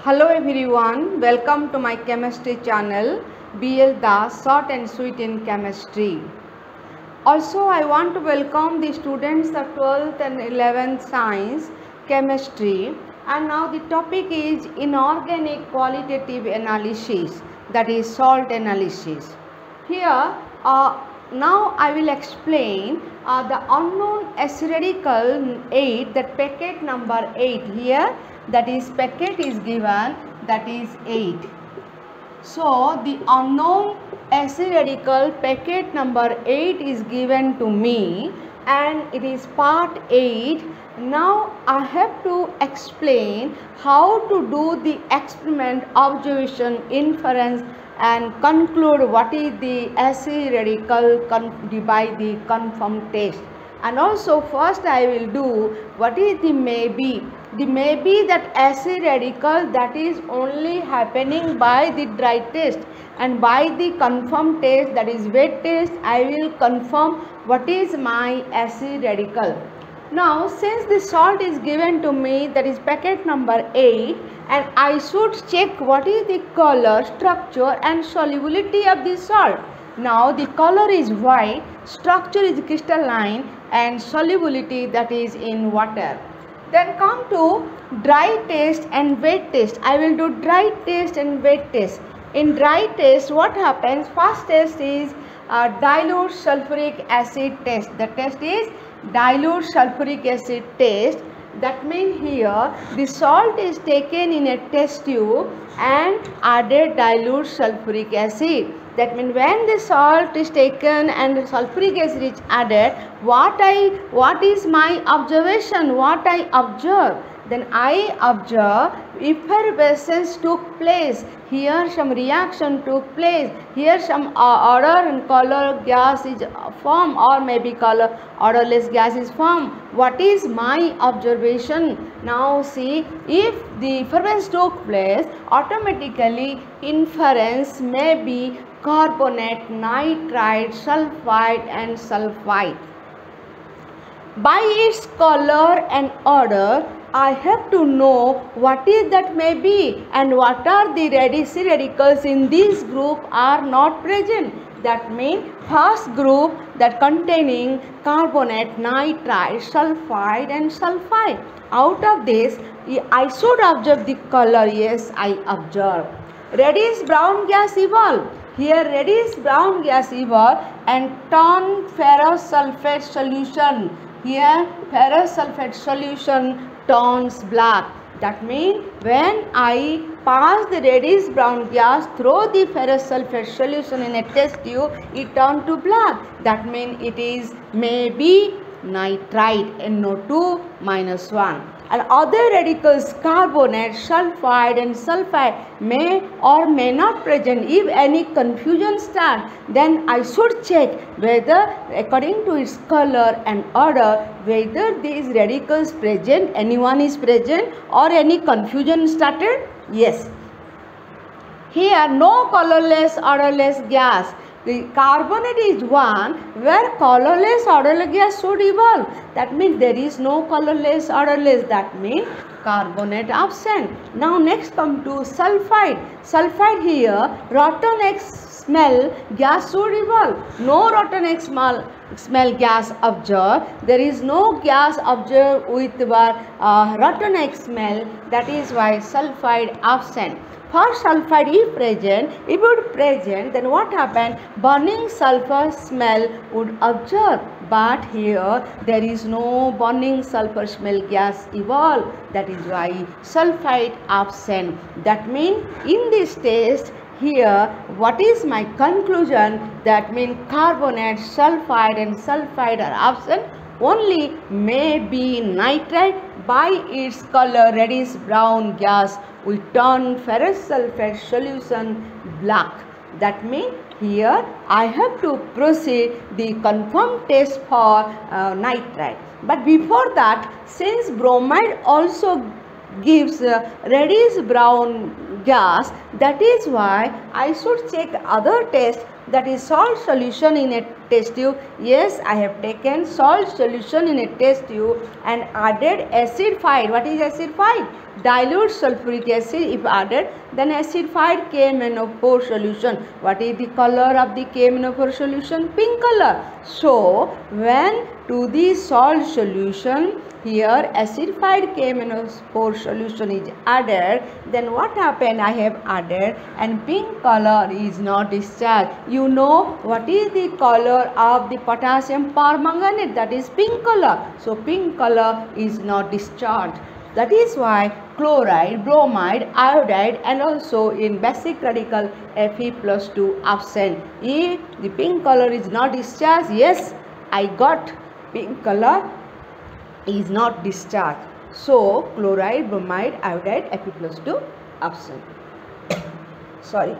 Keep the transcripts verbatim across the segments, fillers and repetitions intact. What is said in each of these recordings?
Hello everyone, welcome to my chemistry channel B L Das Short and Sweet in Chemistry. Also I want to welcome the students of twelfth and eleventh Science Chemistry, and now the topic is inorganic qualitative analysis, that is salt analysis. Here uh, now I will explain uh, the unknown acid radical eight, that packet number eight here, that is packet is given, that is eight. So the unknown acid radical packet number eight is given to me and it is part eight. Now I have to explain how to do the experiment, observation, inference and conclude what is the acid radical by the confirmed test. And also first I will do what is the maybe. The maybe that acid radical, that is only happening by the dry test, and by the confirmed test, that is wet test, I will confirm what is my acid radical. Now since the salt is given to me, that is packet number eight, and I should check what is the color, structure and solubility of the salt. Now the color is white, structure is crystalline and solubility, that is in water. Then come to dry test and wet test. I will do dry test and wet test. In dry test, what happens? First test is uh, dilute sulfuric acid test. The test is dilute sulfuric acid test. That means here the salt is taken in a test tube and added dilute sulfuric acid. That means when the salt is taken and the sulfuric acid is added, what I what is my observation? What I observe? Then I observe effervescence took place. Here some reaction took place. Here some uh, odor and color gas is formed, or maybe color odorless gas is formed. What is my observation? Now see, if the effervescence took place, automatically inference may be carbonate, nitrite, sulfide and sulfite. By its color and odor, I have to know what is that may be and what are the radicals in this group are not present. That means first group that containing carbonate, nitrite, sulfide and sulfide. Out of this, I should observe the color. Yes, I observe. Reddish brown gas evolve. Here reddish brown gas evolve and turn ferrous sulfate solution. Here ferrous sulfate solution turns black. That means when I pass the reddish brown gas through the ferrous sulfate solution in a test tube, it turns to black. That means it is maybe nitrite, N O two minus one. And other radicals, carbonate, sulfide and sulfide may or may not present. If any confusion starts, then I should check whether according to its color and odor, whether these radicals present, anyone is present or any confusion started. Yes. Here no colorless, odorless gas. The carbonate is one where colorless, odorless gas should evolve. That means there is no colorless, odorless. That means carbonate absent. Now next come to sulfide. Sulfide here, rotten X smell gas should evolve. No rotten X smell, smell gas observed. There is no gas observed with uh, rotten X smell. That is why sulfide absent. For sulfide if present, if it would present, then what happened? Burning sulfur smell would observe. But here there is no burning sulfur smell gas evolve. That is why sulfide absent. That means in this test here, what is my conclusion? That means carbonate, sulfide and sulfide are absent. Only may be nitrite. By its color reddish brown gas we turn ferrous sulfate solution black. That means here I have to proceed the confirmed test for uh, nitrite. But before that, since bromide also gives uh, reddish brown gas, that is why I should check other test, that is salt solution in a test tube. Yes, I have taken salt solution in a test tube and added acid fide. What is acid fide? dilute sulfuric acid if added, then acidified K M N O four solution. What is the color of the K M N O four solution? Pink color. So when to the salt solution here acidified K M N O four solution is added, then what happened? I have added and pink color is not discharged. You know what is the color of the potassium permanganate? That is pink color. So pink color is not discharged. That is why chloride, bromide, iodide and also in basic radical Fe plus two absent. If the pink color is not discharged, yes, I got pink color is not discharged. So chloride, bromide, iodide, Fe plus two absent. Sorry.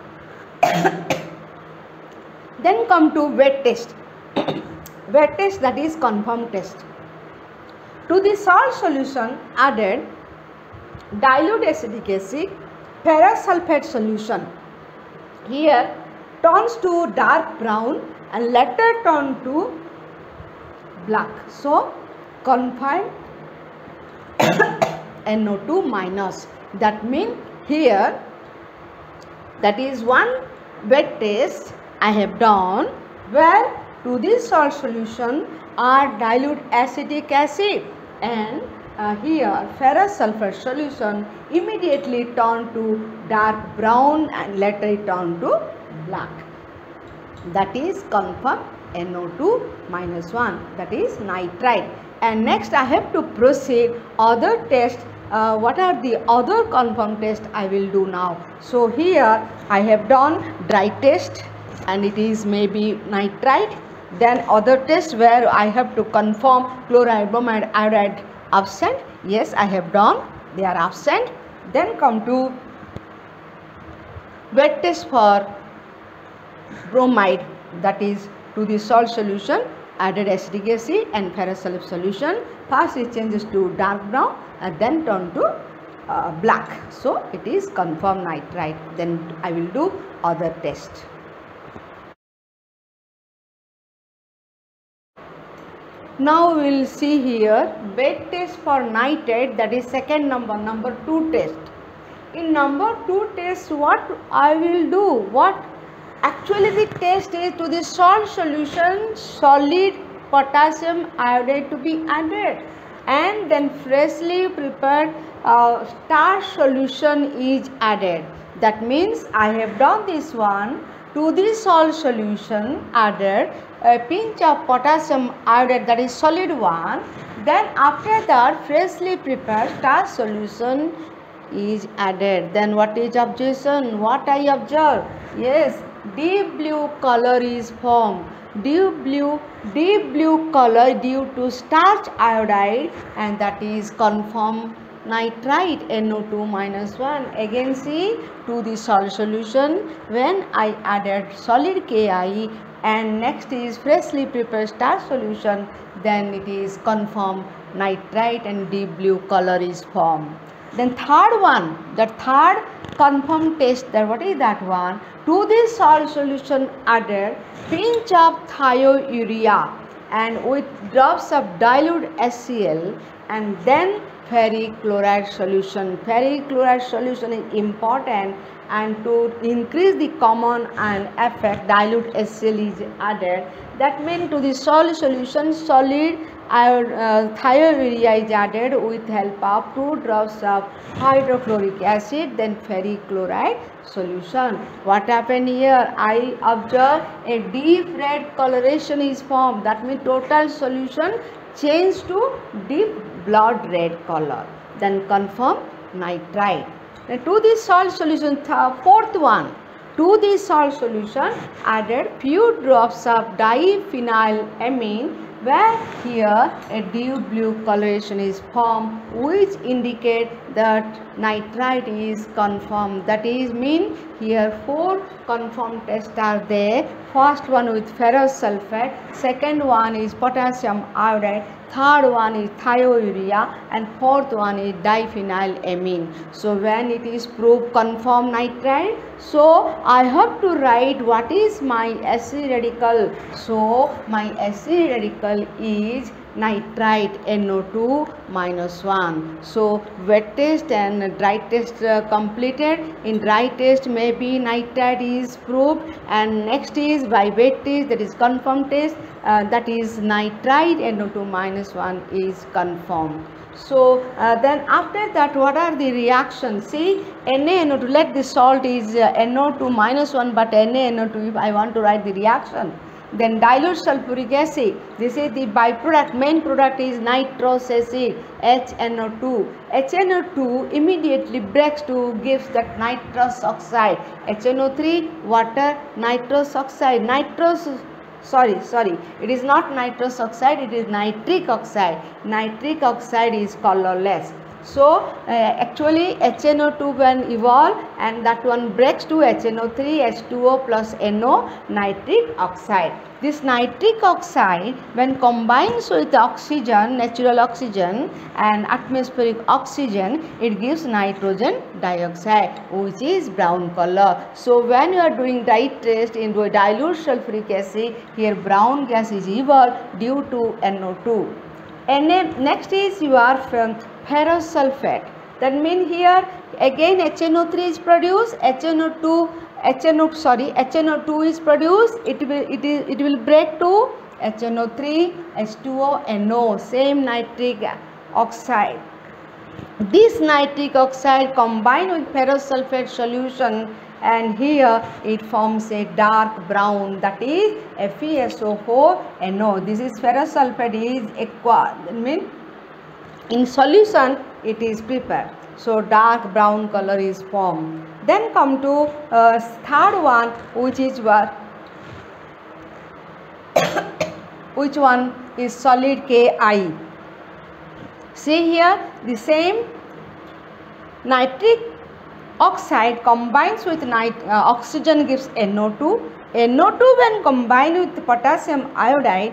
Then come to wet test. Wet test, that is confirm test. To the salt solution added dilute acetic acid, ferrous sulfate solution. Here turns to dark brown and later turn to black. So confirm N O two minus. That means here, that is one wet test I have done where to this salt solution are dilute acetic acid and uh, here ferrous sulfur solution immediately turn to dark brown and later it turn to black. That is confirm N O two minus one, that is nitrite. And next I have to proceed other test. Uh, what are the other confirm test I will do now? So here I have done dry test and it is maybe nitrite. Then other test where I have to confirm chloride, bromide, iodide absent. Yes, I have done, they are absent. Then come to wet test for bromide, that is to the salt solution added acetic acid and ferrous sulfate solution. First it changes to dark brown and then turn to uh, black. So it is confirmed nitrite. Then I will do other test. Now we will see here wet test for nitrate, that is second number, number two test. In number two test, what I will do? What actually the test is to the salt solution solid potassium iodide to be added and then freshly prepared uh, starch solution is added. That means I have done this one. To the salt solution added a pinch of potassium iodide, that is solid one. Then after that freshly prepared starch solution is added. Then what is observation? What I observe? Yes, deep blue color is formed. Deep blue, deep blue color due to starch iodide and that is confirmed nitrite N O two minus one. Again see to the salt solution when I added solid K I and next is freshly prepared starch solution, then it is confirmed nitrite and deep blue color is formed. Then third one, the third confirmed test, that what is that one? To this salt solution added pinch of thiourea and with drops of dilute H C l and then ferric chloride solution. Ferric chloride solution is important and to increase the common and effect dilute H C l is added. That means to the salt solution solid uh, thiourea is added with help of two drops of hydrochloric acid, then ferric chloride solution. What happened here? I observe a deep red coloration is formed. That means total solution changed to deep blood red color. Then confirm nitrite. Now to this salt solution, fourth one, to this salt solution added few drops of diphenylamine where here a deep blue coloration is formed which indicate that nitrite is confirmed. That is mean here four confirmed tests are there. First one with ferrous sulfate, second one is potassium iodide, third one is thiourea and fourth one is diphenylamine. So when it is proved confirmed nitrite, so I have to write what is my acid radical. So my acid radical is nitrite N O two minus one. So wet test and dry test uh, completed. In dry test maybe nitrite is proved, and next is by wet test, that is confirmed test, uh, that is nitrite N O two minus one is confirmed. So uh, then after that, what are the reactions? See, Na N O two, let the salt is uh, N O two minus one, but Na N O two, if I want to write the reaction, then dilute sulfuric acid. This is the byproduct. Main product is nitrous acid, H N O two. H N O two immediately breaks to gives that nitrous oxide. H N O three, water, nitrous oxide. Nitrous sorry sorry it is not nitrous oxide, it is nitric oxide. Nitric oxide is colorless. So uh, actually H N O two when evolve, and that one breaks to H N O three, H two O plus N O, nitric oxide. This nitric oxide when combines with oxygen, natural oxygen and atmospheric oxygen, it gives nitrogen dioxide, which is brown color. So when you are doing dye test into a dilute sulfuric acid, here brown gas is evolved due to N O two. Na, next is your ferrous sulfate. That means here again H N O three is produced, H N O two, H N O sorry H N O two is produced. It will it is it will break to H N O three, H two O, N O, same nitric oxide. This nitric oxide combined with ferrous sulfate solution, and here it forms a dark brown, that is F e S O four N O. This is ferrous sulfate is aqua, that means in solution it is prepared. So dark brown color is formed. Then come to uh, third one, which is what which one is solid K I. See here the same nitric oxide combines with nit uh, oxygen gives N O two. N O two when combined with potassium iodide,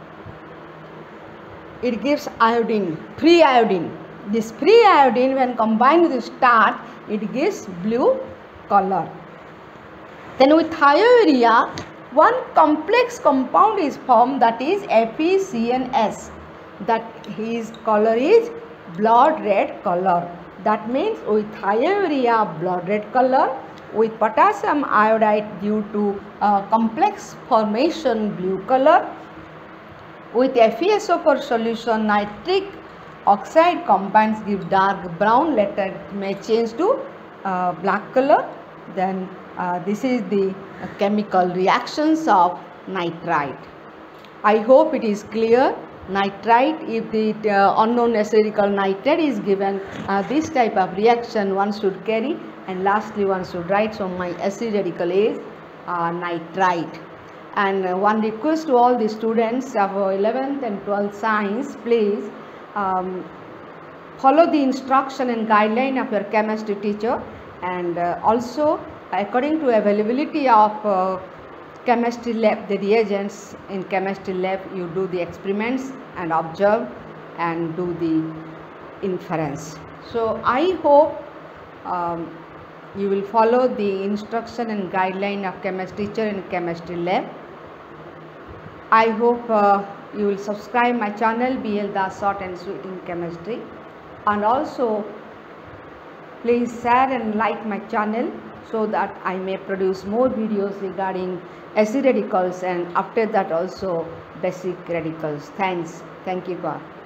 it gives iodine, free iodine. This free iodine when combined with starch, it gives blue color. Then with thiourea, one complex compound is formed, that is F e C N S. That his color is blood red color. That means with thiourea blood red color, with potassium iodide due to uh, complex formation blue color, with F e S O four solution nitric oxide compounds give dark brown, later it may change to uh, black color. Then uh, this is the uh, chemical reactions of nitrite. I hope it is clear. Nitrite, if the uh, unknown acidical nitrate is given, uh, this type of reaction one should carry, and lastly one should write. So my acid radical is uh, nitrite. And uh, one request to all the students of eleventh and twelfth science, please um, follow the instruction and guideline of your chemistry teacher, and uh, also according to availability of uh, chemistry lab, the reagents in chemistry lab, you do the experiments and observe and do the inference. So I hope um, you will follow the instruction and guideline of chemistry teacher in chemistry lab. I hope uh, you will subscribe my channel B L Das Short and Sweet in Chemistry, and also please share and like my channel so that I may produce more videos regarding acid radicals, and after that also basic radicals. Thanks. Thank you God.